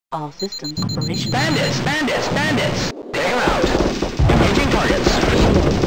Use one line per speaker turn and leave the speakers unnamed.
All systems operational.
Bandits! Bandits! Bandits! Take them out! Engaging targets!